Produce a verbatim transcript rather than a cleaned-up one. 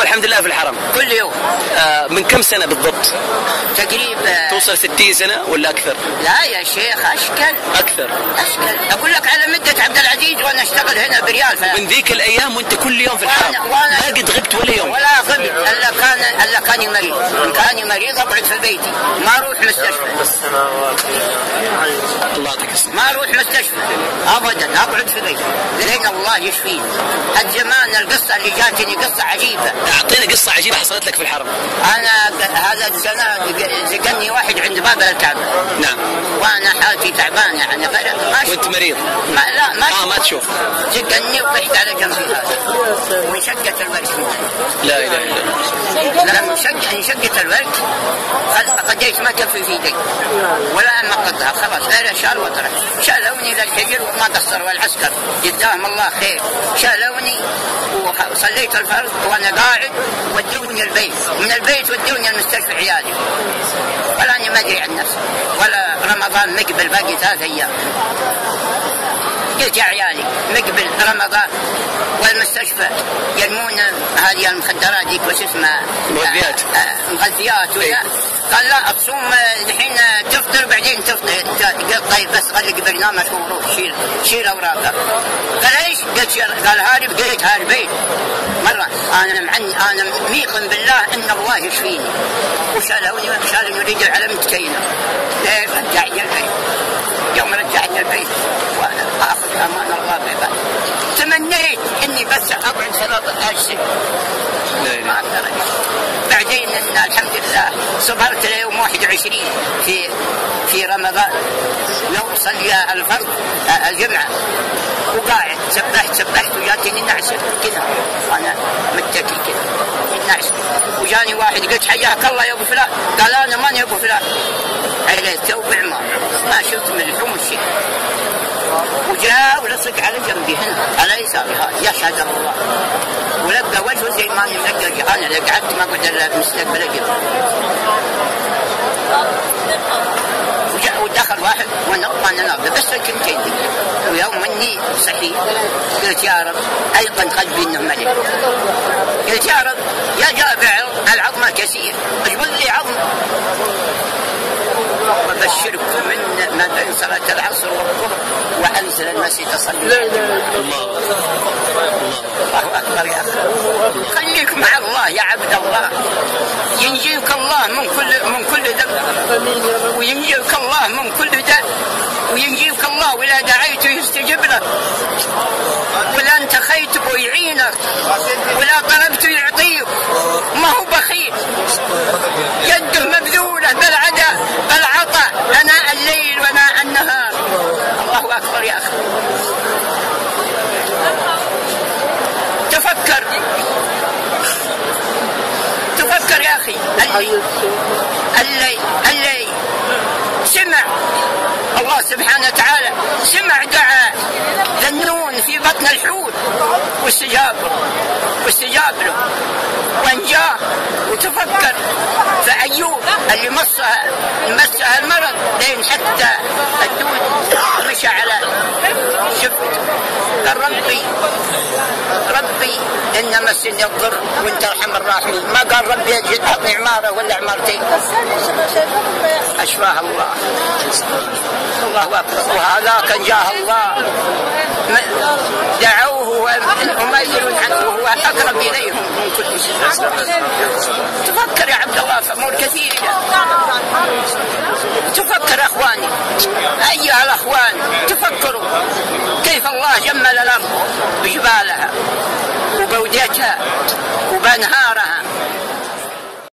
الحمد لله في الحرم كل يوم. آه من كم سنة بالضبط؟ تقريبا توصل ستين سنة ولا أكثر؟ لا يا شيخ أشكل أكثر. أشكل أقول لك على مدة عبد العزيز وأنا أشتغل هنا بريال. من ذيك الأيام وأنت كل يوم في الحرم؟ وأنا وأنا ما قد غبت ولا يوم؟ ولا غبت إلا كان إلا كاني مريض. إن كاني مريض أقعد في بيتي ما أروح مستشفى. الله يعطيك الصحة. ما أروح مستشفى أبدا، أقعد في بيتي لين الله يشفيني. الزمان القصة اللي جاتني قصة عجيبة. أعطينا قصة عجيبة حصلت لك في الحرم. أنا هذا السنة زقني واحد عند باب الكعبة. نعم. وأنا حالتي تعبانة يعني غير. وأنت مريض؟ ما لا ما آه ما تشوف. زقني وطحت على جنبي هذا وانشقت الورك. لا إله إلا الله. لما انشق انشقت الورك قديت ما كفي في يدي ولا أنقضها خلاص غير شال وطرح. شالوني للحجر وما قصروا العسكر جزاهم الله خير. شالوني وصليت الفرض وأنا قاعد ودوني البيت، من البيت ودوني المستشفى عيالي ولا أني ما أدري عن نفسي. ولا رمضان مقبل باقي ثلاث أيام قلت يا عيالي مقبل رمضان والمستشفى يرمون هذه المخدرات ديك وش اسمها مغذيات مغذيات ولا. قال لا تصوم الحين تفطر بعدين تفطر. طيب بس غلق برنامج وروح شيل شيل اوراقك. قال ايش؟ قلت قال هارب. قلت هاربين مره. انا معني انا ميقن بالله ان الله يشفيني. وشالوني شالوني رجل على متكينه. ليه رجعني البيت. يوم رجعني البيت وانا اخذ امان الله بعباد. تمنيت اني بس اقعد ثلاث اشهر ما اقدر. بعدين إن الحمد لله صبرت ليوم واحد وعشرين في في رمضان لو صلي الفرض الجمعة وقاعد سبحت سبحت وجاتني نعسة كذا أنا متكي كذا نعسة. وجاني واحد قلت حياك الله يا أبو فلان. قال أنا ماني يا أبو فلان. عليت وبعمار ما شفت من لحوم الشيء. وجاء ولصق على جنبي هنا على يساري هذا يشهد الله ولقى وجهه زي ما انا ملقى. انا اللي قعدت ما قعدت الا مستقبل اجل. وجاء ودخل واحد وانا ناقص بس كنتين. ويوم اني صحيح قلت يا رب ايقن قلبي انه ملك. قلت يا رب يا جابع العظمه كثير اجبر لي عظم. وبشركم من ما بين صلاة العصر والظهر وأنزل المسجد تصلي. الله الله أكبر يا أخي. خليك مع الله يا عبد الله ينجيك الله من كل من كل ذنب وينجيك الله من كل داء وينجيك الله ولا دعيته يستجب لك ولا انتخيت ويعينك ولا طلبت يعطيك. ما هو بخيل يده مبذولة بالعداء بالعطاء أناء الليل وناء النهار. الله أكبر يا أخي. تفكر تفكر يا أخي. اللي اللي اللي سمع الله سبحانه وتعالى سمع دعاء ذنون في بطن الحوت واستجاب واستجاب له وانجاه. وتفكر في أيوب اللي مسها مسها المرض لين حتى الدود مشى على شفته. قال ربي ربي إن مسني الضر وانت ارحم الراحمين. ما قال ربي اجد اعطي عماره ولا عمارتين. اشفاه الله. الله اكبر. وهذا كان جاه الله دعوه وميل عنه وهو اقرب اليهم من كل شيء. تفكر يا عبد الله في امور كثيره. تفكر اخواني ايها الاخوان تفكروا كيف الله جمل الارض بجبالها وبوديتها وبانهارها